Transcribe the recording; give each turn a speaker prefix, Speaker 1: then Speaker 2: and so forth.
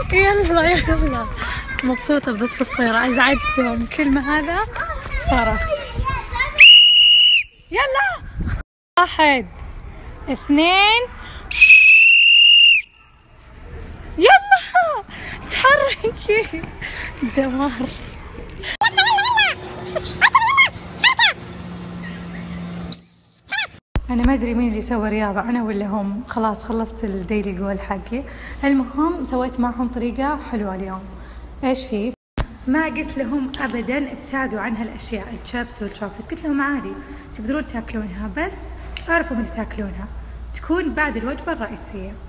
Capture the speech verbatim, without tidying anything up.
Speaker 1: يلا يلا مبسوطة بالصفيرة، ازعجتهم كل ما هذا صرخت. يلا واحد اثنين يلا تحركي دمار. انا ما ادري مين اللي سوى رياضه، انا ولا هم. خلاص خلصت الديلي جول حقي. المهم سويت معهم طريقه حلوه اليوم. ايش هي؟ ما قلت لهم ابدا ابتعدوا عن هالاشياء الشيبس والشوكلت، قلت لهم عادي تقدرون تاكلونها بس اعرفوا متى تاكلونها، تكون بعد الوجبه الرئيسيه.